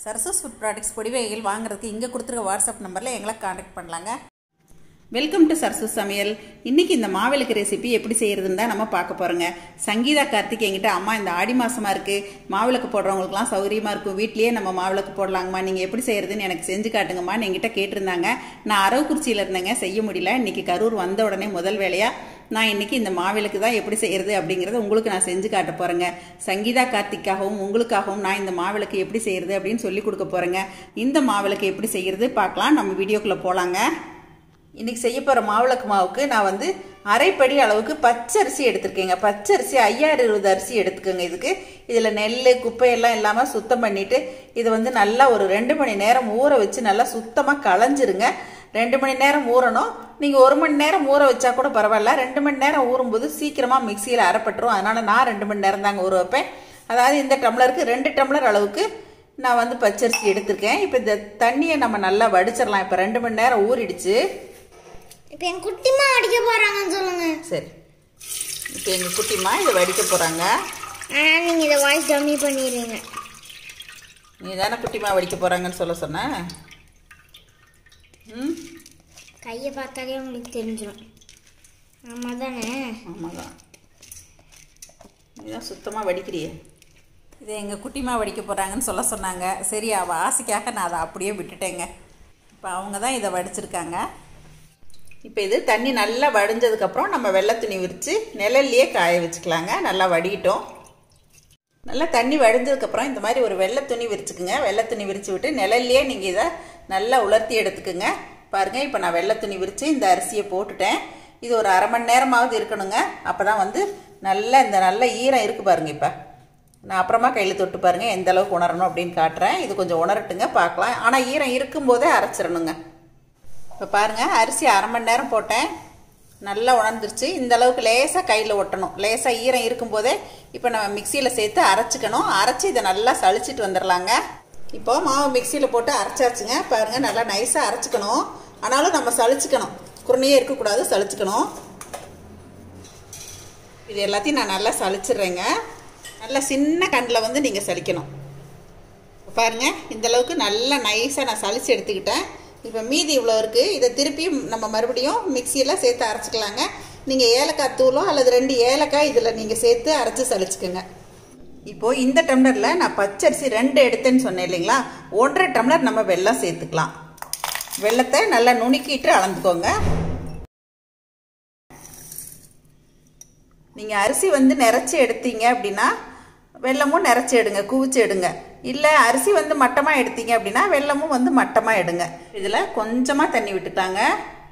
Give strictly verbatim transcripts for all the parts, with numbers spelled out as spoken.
சரசஸ் food products பொடி வகைகள் வாங்குறதுக்கு இங்கே கொடுத்துருக்க வாட்ஸ்அப் நம்பரில் எங்களை காண்டாக்ட் பண்ணலாங்க. வெல்கம் டு சரசஸ் சமையல். இன்றைக்கி இந்த மாவிளக்கு ரெசிபி எப்படி செய்கிறதுன்னு தான் நம்ம பார்க்க போகிறோங்க. சங்கீதா கார்த்திக் என்கிட்ட அம்மா இந்த ஆடி மாதமாக இருக்குது, மாவிளக்கு போடுறவங்களுக்குலாம் சௌகரியமாக இருக்கும், வீட்லேயே நம்ம மாவிளக்கு போடலாங்கம்மா, நீங்கள் எப்படி செய்கிறதுன்னு எனக்கு செஞ்சு காட்டுங்கம்மான்னு என்கிட்ட கேட்டிருந்தாங்க. நான் அரவக்குறிச்சியில் இருந்தேங்க, செய்ய முடியல. இன்றைக்கி கரூர் வந்த உடனே முதல் வேலையாக நான் இன்றைக்கி இந்த மாவிளக்கு தான் எப்படி செய்கிறது அப்படிங்கிறத உங்களுக்கு நான் செஞ்சு காட்ட போகிறேங்க. சங்கீதா கார்த்திக்காகவும் உங்களுக்காகவும் நான் இந்த மாவிளக்கு எப்படி செய்கிறது அப்படின்னு சொல்லி கொடுக்க போகிறேங்க. இந்த மாவிளக்கு எப்படி செய்கிறது பார்க்கலாம், நம்ம வீடியோக்குள்ளே போகலாங்க. இன்றைக்கி செய்ய போகிற மாவிளக்கு மாவுக்கு நான் வந்து அரைப்படி அளவுக்கு பச்சரிசி எடுத்துருக்கேங்க. பச்சரிசி ஐயாயிரம் இருபது அரிசி எடுத்துக்கோங்க. இதுக்கு இதில் நெல் குப்பையெல்லாம் இல்லாமல் சுத்தம் பண்ணிவிட்டு இதை வந்து நல்லா ஒரு ரெண்டு மணி நேரம் ஊற வச்சு நல்லா சுத்தமாக களைஞ்சிருங்க. ரெண்டு மணி நேரம் ஊறணும். நீங்கள் ஒரு மணி நேரம் ஊற வச்சா கூட பரவாயில்ல. ரெண்டு மணி நேரம் ஊறும்போது சீக்கிரமாக மிக்சியில் அரைப்பட்டுரும். அதனால் நான் ரெண்டு மணி நேரம் தாங்க ஊற வைப்பேன். அதாவது இந்த டம்ளருக்கு ரெண்டு டம்ளர் அளவுக்கு நான் வந்து பச்சரிசி எடுத்திருக்கேன். இப்போ இந்த தண்ணியை நம்ம நல்லா வடிச்சிடலாம். இப்போ ரெண்டு மணி நேரம் ஊறிடுச்சு. இப்போ எங்கள் குட்டிமா வடிக்க போகிறாங்கன்னு சொல்லுங்க. சரி, இப்போ எங்கள் குட்டிமா இதை வடிக்க போகிறாங்க. ஆனால் நீங்கள் இதை வாய்ஸ் கம்மி பண்ணிடுறீங்க. நீ தானே குட்டிமா வடிக்க போகிறாங்கன்னு சொல்ல சொன்ன. ம், கையை பார்த்தாலே உங்களுக்கு தெரிஞ்சிடும். ஆமாம் தானே? ஆமாம் தான். நீ தான் சுத்தமாக வடிக்கிறியே. இதை எங்கள் குட்டிமா வடிக்க போகிறாங்கன்னு சொல்ல சொன்னாங்க. சரி, அவள் ஆசைக்காக நான் அதை அப்படியே விட்டுட்டேங்க. இப்போ அவங்க தான் இதை வடிச்சிருக்காங்க. இப்போ இது தண்ணி நல்லா வடிஞ்சதுக்கப்புறம் நம்ம வெள்ளை துணி விரித்து நிழல்லையே காய வச்சுக்கலாங்க. நல்லா வடிக்கிட்டோம். நல்லா தண்ணி வடிஞ்சதுக்கப்புறம் இந்த மாதிரி ஒரு வெள்ளை துணி விரிச்சுக்குங்க. வெள்ளை துணி விரித்து விட்டு நிழல்லையே நீங்கள் இதை நல்லா உலர்த்தி எடுத்துக்குங்க. பாருங்கள், இப்போ நான் வெள்ளை துணி விரித்து இந்த அரிசியை போட்டுட்டேன். இது ஒரு அரை மணி நேரமாவது இருக்கணுங்க. அப்போ தான் வந்து நல்லா இந்த நல்ல ஈரம் இருக்குது பாருங்கள். இப்போ நான் அப்புறமா கையில் தொட்டு பாருங்கள் எந்த அளவுக்கு உணரணும் அப்படின்னு காட்டுறேன். இது கொஞ்சம் உணரட்டுங்க, பார்க்கலாம். ஆனால் ஈரம் இருக்கும்போதே அரைச்சிடணுங்க. இப்போ பாருங்கள், அரிசி அரை மணி நேரம் போட்டேன், நல்லா உணர்ந்துருச்சு. இந்த அளவுக்கு லேசாக கையில் ஒட்டணும். லேசாக ஈரம் இருக்கும்போதே இப்போ நம்ம மிக்சியில் சேர்த்து அரைச்சிக்கணும். அரைச்சி இதை நல்லா சளிச்சிட்டு வந்துடலாங்க. இப்போ மாவு மிக்சியில் போட்டு அரைச்சாச்சுங்க. பாருங்கள், நல்லா நைஸாக அரைச்சிக்கணும். ஆனாலும் நம்ம சளிச்சிக்கணும், குருணையே இருக்கக்கூடாது, சளிச்சிக்கணும். இது எல்லாத்தையும் நான் நல்லா சளிச்சிட்றேங்க. நல்லா சின்ன கண்ணில் வந்து நீங்கள் சலிக்கணும். பாருங்கள், இந்தளவுக்கு நல்லா நைஸாக நான் சளிச்சு எடுத்துக்கிட்டேன். இப்போ மீதி இவ்வளோ இருக்குது. இதை திருப்பி நம்ம மறுபடியும் மிக்சியில் சேர்த்து அரைச்சிக்கலாங்க. நீங்கள் ஏலக்காய் தூளோ அல்லது ரெண்டு ஏலக்காய் இதில் நீங்கள் சேர்த்து அரைச்சி சளிச்சுக்கோங்க. இப்போது இந்த டம்ளரில் நான் பச்சரிசி ரெண்டு எடுத்தேன்னு சொன்னேன் இல்லைங்களா, ஒன்றரை டம்ளர் நம்ம வெல்லம் சேர்த்துக்கலாம். வெல்லத்தை நல்லா நுணுக்கிட்டு அளந்துக்கோங்க. நீங்கள் அரிசி வந்து நிறச்சி எடுத்தீங்க அப்படின்னா வெல்லமும் நிறச்சி எடுங்க, குவிச்சு எடுங்க. இல்லை அரிசி வந்து மட்டமாக எடுத்தீங்க அப்படின்னா வெல்லமும் வந்து மட்டமாக எடுங்க. இதில் கொஞ்சமாக தண்ணி விட்டுட்டாங்க.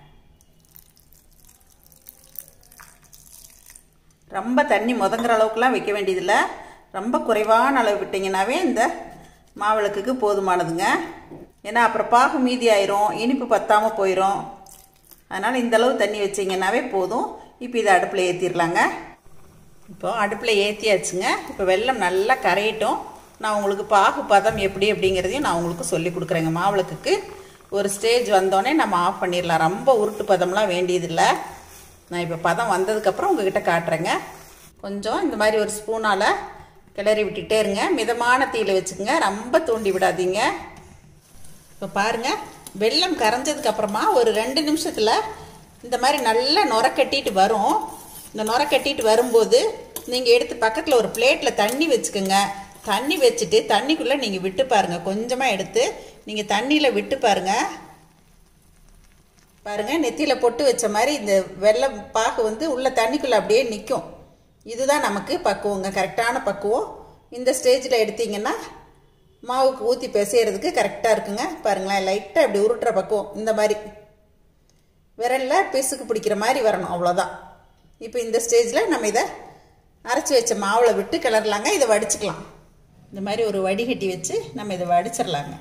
ரொம்ப தண்ணி முதங்குற அளவுக்குலாம் வைக்க வேண்டியதில்லை. ரொம்ப குறைவான அளவு விட்டிங்கன்னாவே இந்த மாவிளக்குக்கு போதுமானதுங்க. ஏன்னா அப்புறம் பாகு மீதி ஆயிரும், இனிப்பு பத்தாமல் போயிடும். அதனால் இந்தளவு தண்ணி வச்சிங்கன்னாவே போதும். இப்போ இதை அடுப்பில் ஏற்றிடலாங்க. இப்போ அடுப்பில் ஏற்றியாச்சுங்க. இப்போ வெல்லம் நல்லா கரையிட்டோம். நான் உங்களுக்கு பாகு பதம் எப்படி அப்படிங்கிறதையும் நான் உங்களுக்கு சொல்லி கொடுக்குறேங்க. மாவிளக்குக்கு ஒரு ஸ்டேஜ் வந்தோடனே நம்ம ஆஃப் பண்ணிடலாம். ரொம்ப உருட்டு பதம்லாம் வேண்டியதில்லை. நான் இப்போ பதம் வந்ததுக்கப்புறம் உங்ககிட்ட காட்டுறேங்க. கொஞ்சம் இந்த மாதிரி ஒரு ஸ்பூனால் கிளறி விட்டுட்டே இருங்க. மிதமான தீயில் வச்சுக்கோங்க, ரொம்ப தூண்டி விடாதீங்க. இப்போ பாருங்கள், வெல்லம் கரைஞ்சதுக்கப்புறமா ஒரு ரெண்டு நிமிஷத்தில் இந்த மாதிரி நல்லா நுர கட்டிட்டு வரும். இந்த நுர கட்டிட்டு வரும்போது நீங்கள் எடுத்து பக்கத்தில் ஒரு பிளேட்டில் தண்ணி வச்சுக்கோங்க. தண்ணி வச்சுட்டு தண்ணிக்குள்ளே நீங்கள் விட்டு பாருங்கள். கொஞ்சமாக எடுத்து நீங்கள் தண்ணியில் விட்டு பாருங்கள். பாருங்கள், நெத்தியில் பொட்டு வச்ச மாதிரி இந்த வெல்லம் பாகு வந்து உள்ள தண்ணிக்குள்ளே அப்படியே நிற்கும். இதுதான் நமக்கு பக்குவங்க, கரெக்டான பக்குவம். இந்த ஸ்டேஜில் எடுத்தீங்கன்னா மாவுக்கு ஊற்றி பிசைகிறதுக்கு கரெக்டாக இருக்குங்க. பாருங்களேன், லைட்டாக இப்படி உருட்டுற பக்குவம் இந்த மாதிரி விரலில் பிசுக்கு பிடிக்கிற மாதிரி வரணும், அவ்வளோதான். இப்போ இந்த ஸ்டேஜில் நம்ம இதை அரைச்சி வச்ச மாவில் விட்டு கிளறலாங்க. இதை வடிச்சுக்கலாம். இந்த மாதிரி ஒரு வடிகட்டி வச்சு நம்ம இதை வடிச்சிடலாங்க.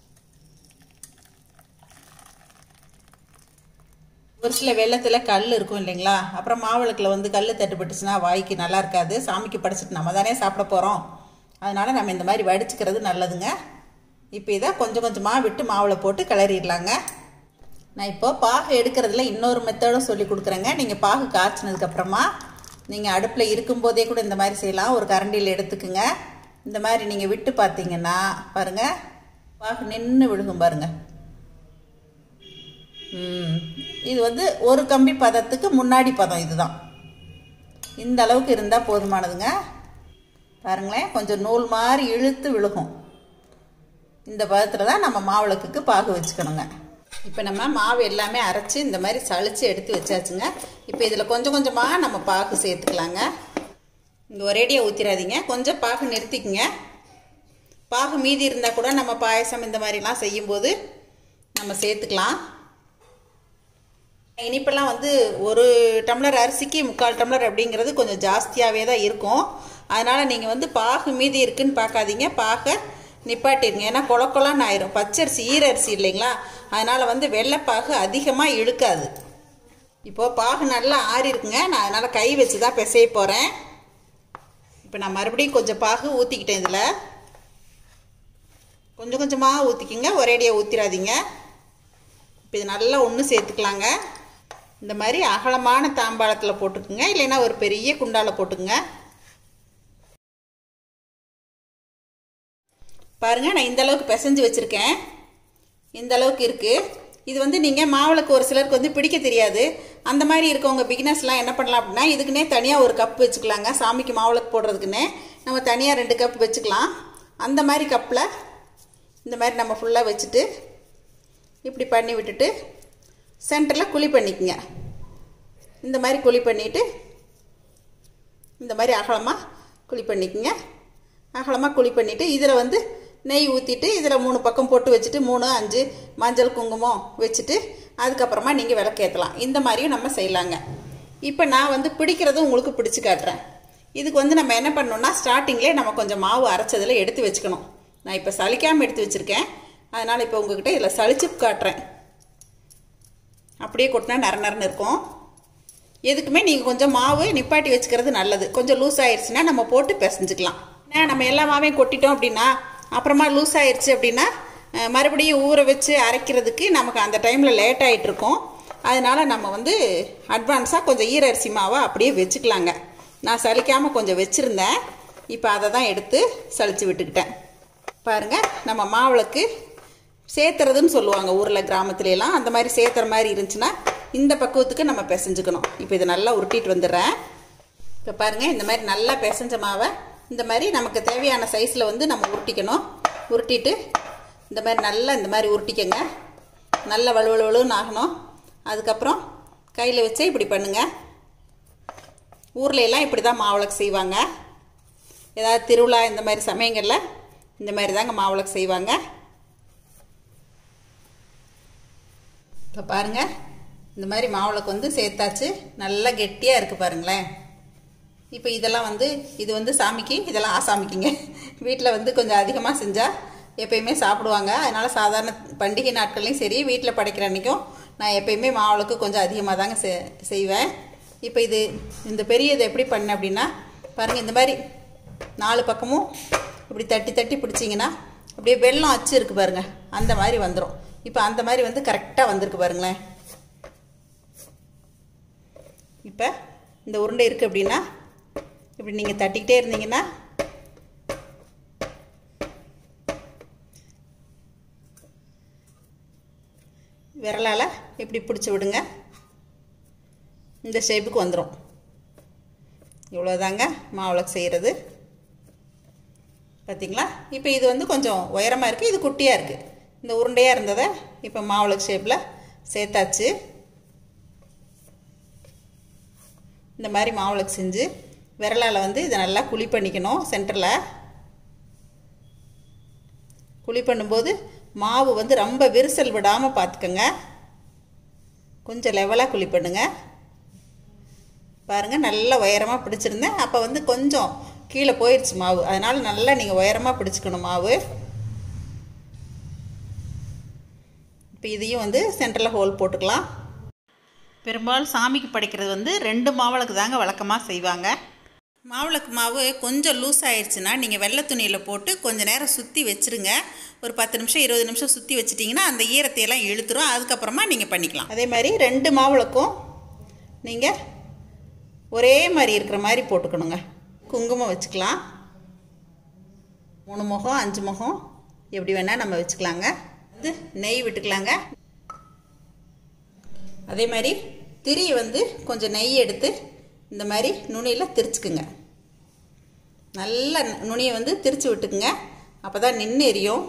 ஒரு சில வெள்ளத்தில் கல் இருக்கும் இல்லைங்களா, அப்புறம் மாவிளக்கில் வந்து கல் தட்டுப்பட்டுச்சுன்னா வாய்க்கு நல்லா இருக்காது. சாமிக்கு படைச்சிட்டு நம்ம தானே சாப்பிட போகிறோம். அதனால் நம்ம இந்த மாதிரி வடிச்சுக்கிறது நல்லதுங்க. இப்போ இதை கொஞ்சம் கொஞ்சமாக விட்டு மாவில் போட்டு கிளறிடலாங்க. நான் இப்போ பாகு எடுக்கிறதுல இன்னொரு மெத்தடும் சொல்லி கொடுக்குறேங்க. நீங்கள் பாகு காய்ச்சினதுக்கப்புறமா நீங்கள் அடுப்பில் இருக்கும்போதே கூட இந்த மாதிரி செய்யலாம். ஒரு கரண்டியில் எடுத்துக்குங்க. இந்த மாதிரி நீங்கள் விட்டு பார்த்தீங்கன்னா பாருங்கள், பாகு நின்று விழுகும் பாருங்க. ம் இது வந்து ஒரு கம்பி பதத்துக்கு முன்னாடி பதம் இதுதான். இந்த அளவுக்கு இருந்தால் போதுமானதுங்க. பாருங்களேன், கொஞ்சம் நூல் மாதிரி இழுத்து விழுகும். இந்த பதத்தில் தான் நம்ம மாவிளக்குக்கு பாகு வச்சுக்கணுங்க. இப்போ நம்ம மாவு எல்லாமே அரைச்சி இந்த மாதிரி சளிச்சு எடுத்து வச்சாச்சுங்க. இப்போ இதில் கொஞ்சம் கொஞ்சமாக நம்ம பாகு சேர்த்துக்கலாங்க. இங்கே ஒரேடியாக ஊற்றிடாதீங்க, கொஞ்சம் பாகு நிறுத்திக்குங்க. பாகு மீதி இருந்தால் கூட நம்ம பாயசம் இந்த மாதிரிலாம் செய்யும்போது நம்ம சேர்த்துக்கலாம். இனிப்பெல்லாம் வந்து ஒரு டம்ளர் அரிசிக்கு முக்கால் டம்ளர் அப்படிங்கிறது கொஞ்சம் ஜாஸ்தியாகவே தான் இருக்கும். அதனால் நீங்கள் வந்து பாகு மீதி இருக்குன்னு பார்க்காதீங்க, பாகை நிப்பாட்டிடுங்க. ஏன்னா கொல கொலன்னு ஆயிரும். பச்சரிசி ஈர அரிசி இல்லைங்களா, அதனால் வந்து வெள்ளைப்பாகு அதிகமாக இழுக்காது. இப்போது பாகு நல்லா ஆறி இருக்குங்க. நான் அதனால் கை வச்சு தான் பிசைய போகிறேன். இப்போ நான் மறுபடியும் கொஞ்சம் பாகு ஊற்றிக்கிட்டேன். இதில் கொஞ்சம் கொஞ்சமாக ஊற்றிக்கிங்க, ஒரேடியாக ஊற்றிடாதீங்க. இப்போ இது நல்லா ஒன்று சேர்த்துக்கலாங்க. இந்த மாதிரி அகலமான தாம்பாளத்தில் போட்டுக்குங்க, இல்லைன்னா ஒரு பெரிய குண்டாவில் போட்டுக்குங்க. பாருங்கள், நான் இந்த அளவுக்கு பிசைஞ்சு வச்சுருக்கேன். இந்த அளவுக்கு இருக்குது. இது வந்து நீங்கள் மாவுளுக்கு ஒரு சிலருக்கு வந்து பிடிக்க தெரியாது. அந்த மாதிரி இருக்கவங்க பிகினர்ஸ்லாம் என்ன பண்ணலாம் அப்படின்னா, இதுக்குன்னே தனியாக ஒரு கப் வச்சுக்கலாங்க. சாமிக்கு மாவுளுக்கு போடுறதுக்குன்னே நம்ம தனியாக ரெண்டு கப் வச்சுக்கலாம். அந்த மாதிரி கப்பில் இந்த மாதிரி நம்ம ஃபுல்லாக வச்சுட்டு இப்படி பண்ணி விட்டுட்டு சென்டரில் குழி பண்ணிக்கங்க. இந்த மாதிரி குழி பண்ணிவிட்டு இந்த மாதிரி அகலமாக குழி பண்ணிக்கங்க. அகலமாக குழி பண்ணிவிட்டு இதில் வந்து நெய் ஊற்றிட்டு இதில் மூணு பக்கம் போட்டு வச்சுட்டு மூணு அஞ்சு மஞ்சள் குங்குமம் வச்சுட்டு அதுக்கப்புறமா நீங்கள் விளக்கேற்றலாம். இந்த மாதிரியும் நம்ம செய்யலாங்க. இப்போ நான் வந்து பிடிக்கிறதும் உங்களுக்கு பிடிச்சி காட்டுறேன். இதுக்கு வந்து நம்ம என்ன பண்ணணும்னா, ஸ்டார்டிங்லேயே நம்ம கொஞ்சம் மாவு அரைச்சதில் எடுத்து வச்சுக்கணும். நான் இப்போ சலிக்காமல் எடுத்து வச்சுருக்கேன். அதனால் இப்போ உங்கள்கிட்ட இதில் சளிச்சு காட்டுறேன். அப்படியே கொட்டினா நர நரன்னு இருக்கும். எதுக்குமே நீங்கள் கொஞ்சம் மாவு நிப்பாட்டி வச்சுக்கிறது நல்லது. கொஞ்சம் லூஸ் ஆயிடுச்சுன்னா நம்ம போட்டு பிசைஞ்சிக்கலாம். ஏன்னா நம்ம எல்லா மாவையும் கொட்டிட்டோம் அப்படின்னா அப்புறமா லூஸ் ஆயிடுச்சு அப்படின்னா மறுபடியும் ஊற வச்சு அரைக்கிறதுக்கு நமக்கு அந்த டைமில் லேட் ஆகிட்டு இருக்கும். அதனால் நம்ம வந்து அட்வான்ஸாக கொஞ்சம் ஈர அரிசி மாவை அப்படியே வச்சுக்கலாங்க. நான் சலிக்காமல் கொஞ்சம் வச்சுருந்தேன். இப்போ அதை தான் எடுத்து சலிச்சு விட்டுக்கிட்டேன். பாருங்கள், நம்ம மாவுளுக்கு சேர்த்துறதுன்னு சொல்லுவாங்க ஊரில் கிராமத்துலலாம். அந்த மாதிரி சேர்த்துற மாதிரி இருந்துச்சுன்னா இந்த பக்குவத்துக்கு நம்ம பிசைஞ்சுக்கணும். இப்போ இதை நல்லா உருட்டிட்டு வந்துடுறேன். இப்போ பாருங்கள், இந்த மாதிரி நல்லா பிசைஞ்ச மாவை இந்த மாதிரி நமக்கு தேவையான சைஸில் வந்து நம்ம உருட்டிக்கணும். உருட்டிட்டு இந்த மாதிரி நல்லா இந்த மாதிரி உருட்டிக்கங்க. நல்லா வலுவலுன்னு ஆகணும். அதுக்கப்புறம் கையில் வச்சு இப்படி பண்ணுங்கள். ஊரில் எல்லாம் இப்படி தான் மாவிளக்கு செய்வாங்க. ஏதாவது திருவிழா இந்த மாதிரி சமயங்களில் இந்த மாதிரி தாங்க மாவிளக்கு செய்வாங்க. இப்போ பாருங்கள், இந்த மாதிரி மாவிளக்கு வந்து சேர்த்தாச்சு. நல்லா கெட்டியாக இருக்குது பாருங்களேன். இப்போ இதெல்லாம் வந்து இது வந்து சாமிக்கு, இதெல்லாம் ஆசாமிக்குங்க. வீட்டில் வந்து கொஞ்சம் அதிகமாக செஞ்சால் எப்பயுமே சாப்பிடுவாங்க. அதனால் சாதாரண பண்டிகை நாட்கள்லையும் சரி, வீட்டில் படைக்கிற அன்றைக்கும் நான் எப்பயுமே மாவிளக்கு கொஞ்சம் அதிகமாக தாங்க செ செய்வேன். இப்போ இது இந்த பெரிய இதை எப்படி பண்ணேன் அப்படின்னா, பாருங்கள், இந்த மாதிரி நாலு பக்கமும் இப்படி தட்டி தட்டி பிடிச்சிங்கன்னா அப்படியே வெள்ளம் அச்சு இருக்குது பாருங்கள், அந்த மாதிரி வந்துடும். இப்போ அந்த மாதிரி வந்து கரெக்டாக வந்திருக்கு பாருங்களேன். இப்போ இந்த உருண்டை இருக்குது அப்படின்னா இப்படி நீங்கள் தட்டிக்கிட்டே இருந்தீங்கன்னா விரலால் இப்படி பிடிச்சி விடுங்க. இந்த ஷேப்புக்கு வந்துடும். இவ்வளோதாங்க மாவிளக்கு செய்கிறது. பார்த்திங்களா? இப்போ இது வந்து கொஞ்சம் உயரமாக இருக்குது, இது குட்டியாக இருக்குது. இந்த உருண்டையாக இருந்ததை இப்போ மாவிளக்கு ஷேப்பில் சேர்த்தாச்சு. இந்த மாதிரி மாவிளக்கு செஞ்சு விரலால் வந்து இதை நல்லா குழி பண்ணிக்கணும். சென்டரில் குழி பண்ணும்போது மாவு வந்து ரொம்ப விரிசல் விடாமல் பார்த்துக்கோங்க. கொஞ்சம் லெவலாக குழி பண்ணுங்க. பாருங்கள், நல்லா உயரமாக பிடிச்சிருந்தேன். அப்போ வந்து கொஞ்சம் கீழே போயிடுச்சு மாவு. அதனால் நல்லா நீங்கள் உயரமாக பிடிச்சிக்கணும் மாவு. இப்போ இதையும் வந்து சென்டரில் ஹோல் போட்டுக்கலாம். பெரும்பாலும் சாமிக்கு படைக்கிறது வந்து ரெண்டு மாவிளக்கு தாங்க வழக்கமாக செய்வாங்க. மாவிளக்கு மாவு கொஞ்சம் லூஸ் ஆயிடுச்சுன்னா நீங்கள் வெள்ளை துணியில் போட்டு கொஞ்சம் நேரம் சுற்றி வச்சுருங்க. ஒரு பத்து நிமிஷம் இருபது நிமிஷம் சுற்றி வச்சிட்டிங்கன்னா அந்த ஈரத்தையெல்லாம் இழுத்துரும். அதுக்கப்புறமா நீங்கள் பண்ணிக்கலாம். அதே மாதிரி ரெண்டு மாவிளக்கும் நீங்கள் ஒரே மாதிரி இருக்கிற மாதிரி போட்டுக்கணுங்க. குங்குமம் வச்சுக்கலாம். மூணு முகம் அஞ்சு முகம் எப்படி வேணால் நம்ம வச்சுக்கலாங்க. வந்து நெய் விட்டுக்கலாங்க. அதே மாதிரி திரி வந்து கொஞ்சம் நெய் எடுத்து இந்த மாதிரி நுனியில் திரிச்சுக்குங்க. நல்ல நுனியை வந்து திரிச்சு விட்டுக்குங்க. அப்போ தான் நின்று எரியும்.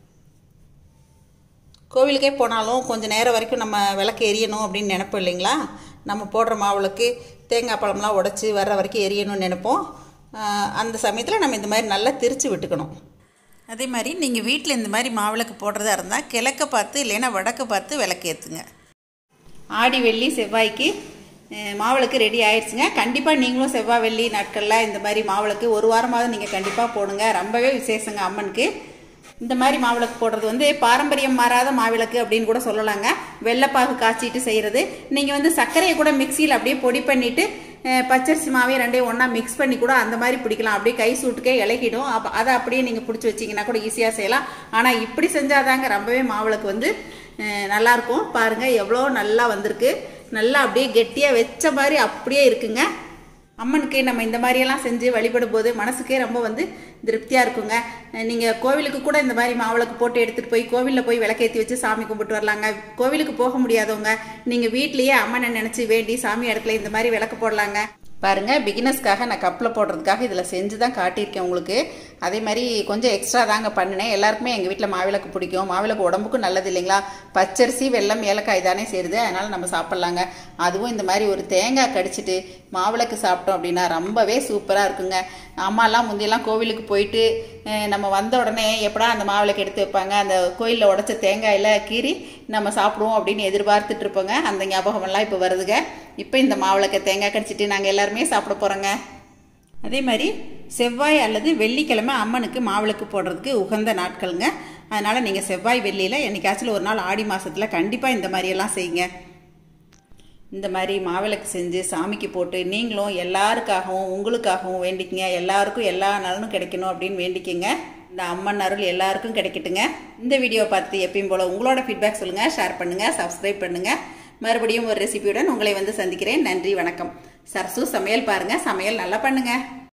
கோவிலுக்கே போனாலும் கொஞ்சம் நேரம் வரைக்கும் நம்ம விளக்கு எரியணும் அப்படின்னு நினைப்போம் இல்லைங்களா? நம்ம போடுற மாவுளுக்கு தேங்காய் பழம்லாம் உடச்சி வர்ற வரைக்கும் எரியணும்னு நினைப்போம். அந்த சமயத்தில் நம்ம இந்த மாதிரி நல்லா திரிச்சு விட்டுக்கணும். அதே மாதிரி நீங்கள் வீட்டில் இந்த மாதிரி மாவிளக்கு போடுறதா இருந்தால் கிழக்க பார்த்து இல்லைன்னா வடக்க பார்த்து விளக்கு ஏற்றுங்க. ஆடி வெள்ளி செவ்வாய்க்கு மாவிளக்கு ரெடி ஆயிடுச்சுங்க. கண்டிப்பாக நீங்களும் செவ்வாய் வெள்ளி நாட்களில் இந்த மாதிரி மாவிளக்கு ஒரு வாரமாவது நீங்கள் கண்டிப்பாக போடுங்க. ரொம்பவே விசேஷங்க அம்மனுக்கு. இந்த மாதிரி மாவிளக்கு போடுறது வந்து பாரம்பரியம் மாறாத மாவிளக்கு அப்படின்னு கூட சொல்லலாங்க. வெள்ளைப்பாகு காய்ச்சிட்டு செய்கிறது. நீங்கள் வந்து சர்க்கரையை கூட மிக்சியில் அப்படியே பொடி பண்ணிவிட்டு பச்சரிசி மாவே ரெண்டையும் ஒன்றா மிக்ஸ் பண்ணி கூட அந்த மாதிரி பிடிக்கலாம். அப்படியே கை சூட்டுக்கே இலக்கிடும். அப்போ அதை அப்படியே நீங்கள் பிடிச்சி வச்சிங்கன்னா கூட ஈஸியாக செய்யலாம். ஆனால் இப்படி செஞ்சாதாங்க ரொம்பவே மாவிளக்கு வந்து நல்லாயிருக்கும். பாருங்கள் எவ்வளோ நல்லா வந்திருக்கு. நல்லா அப்படியே கெட்டியாக வச்ச மாதிரி அப்படியே இருக்குங்க. அம்மனுக்கு நம்ம இந்த மாதிரியெல்லாம் செஞ்சு வழிபடும் போது மனசுக்கே ரொம்ப வந்து திருப்தியாக இருக்குங்க. நீங்கள் கோவிலுக்கு கூட இந்த மாதிரி மாவிளக்கு போட்டு எடுத்துகிட்டு போய் கோவிலில் போய் விளக்கேற்றி வச்சு சாமி கும்பிட்டு வரலாங்க. கோவிலுக்கு போக முடியாதவங்க நீங்கள் வீட்லேயே அம்மனை நினச்சி வேண்டி சாமி இடத்துல இந்த மாதிரி விளக்கு போடலாங்க. பாருங்கள், பிகினர்ஸ்க்காக நான் கப்பில் போடுறதுக்காக இதில் செஞ்சு தான் காட்டியிருக்கேன் உங்களுக்கு. அதே மாதிரி கொஞ்சம் எக்ஸ்ட்ரா தாங்க பண்ணினேன். எல்லாருக்குமே எங்கள் வீட்டில் மாவிளக்கு பிடிக்கும். மாவிளக்கு உடம்புக்கும் நல்லது இல்லைங்களா? பச்சரிசி வெல்லம் ஏலக்காய் தானே சேருது, அதனால் நம்ம சாப்பிட்லாங்க. அதுவும் இந்த மாதிரி ஒரு தேங்காய் கடிச்சிட்டு மாவிளக்கு சாப்பிட்டோம் அப்படின்னா ரொம்பவே சூப்பராக இருக்குங்க. அம்மாலாம் முந்தியெல்லாம் கோவிலுக்கு போயிட்டு நம்ம வந்த உடனே எப்படா அந்த மாவிளக்கு எடுத்து வைப்பாங்க, அந்த கோயிலில் உடச்ச தேங்காயில் கீறி நம்ம சாப்பிடுவோம் அப்படின்னு எதிர்பார்த்துட்டு இருப்போங்க. அந்த ஞாபகமெல்லாம் இப்போ வருதுங்க. இப்போ இந்த மாவிளக்கை தேங்காய் கடிச்சிட்டு நாங்கள் எல்லாருமே சாப்பிட போகிறோங்க. அதே மாதிரி செவ்வாய் அல்லது வெள்ளிக்கிழமை அம்மனுக்கு மாவிளக்கு போடுறதுக்கு உகந்த நாட்களுங்க. அதனால் நீங்கள் செவ்வாய் வெள்ளியில் என்னைக்காச்சும் ஒரு நாள் ஆடி மாதத்தில் கண்டிப்பாக இந்த மாதிரியெல்லாம் செய்யுங்க. இந்த மாதிரி மாவிளக்கு செஞ்சு சாமிக்கு போட்டு நீங்களும் எல்லாருக்காகவும் உங்களுக்காகவும் வேண்டிக்கிங்க. எல்லாருக்கும் எல்லா நலனும் கிடைக்கணும் அப்படின்னு வேண்டிக்கிங்க. இந்த அம்மன் அருள் எல்லாருக்கும் கிடைக்கட்டுங்க. இந்த வீடியோ பார்த்து எப்பயும் போல் உங்களோட ஃபீட்பேக் சொல்லுங்கள், ஷேர் பண்ணுங்கள், சப்ஸ்கிரைப் பண்ணுங்கள். மறுபடியும் ஒரு ரெசிபியுடன் உங்களை வந்து சந்திக்கிறேன். நன்றி, வணக்கம். சரசு சமையல் பாருங்கள், சமையல் நல்லா பண்ணுங்கள்.